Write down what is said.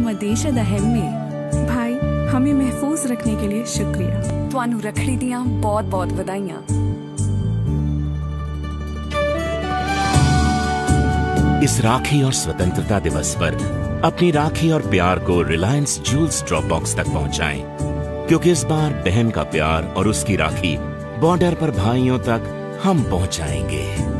साडा देश दा हैमे। भाई हमें महफूज रखने के लिए शुक्रिया। तुहानू रखड़ी दियां बहुत बहुत बधाइयां। इस राखी और स्वतंत्रता दिवस पर अपनी राखी और प्यार को रिलायंस जूल्स ड्रॉप बॉक्स तक पहुंचाएं, क्योंकि इस बार बहन का प्यार और उसकी राखी बॉर्डर पर भाइयों तक हम पहुंचाएंगे।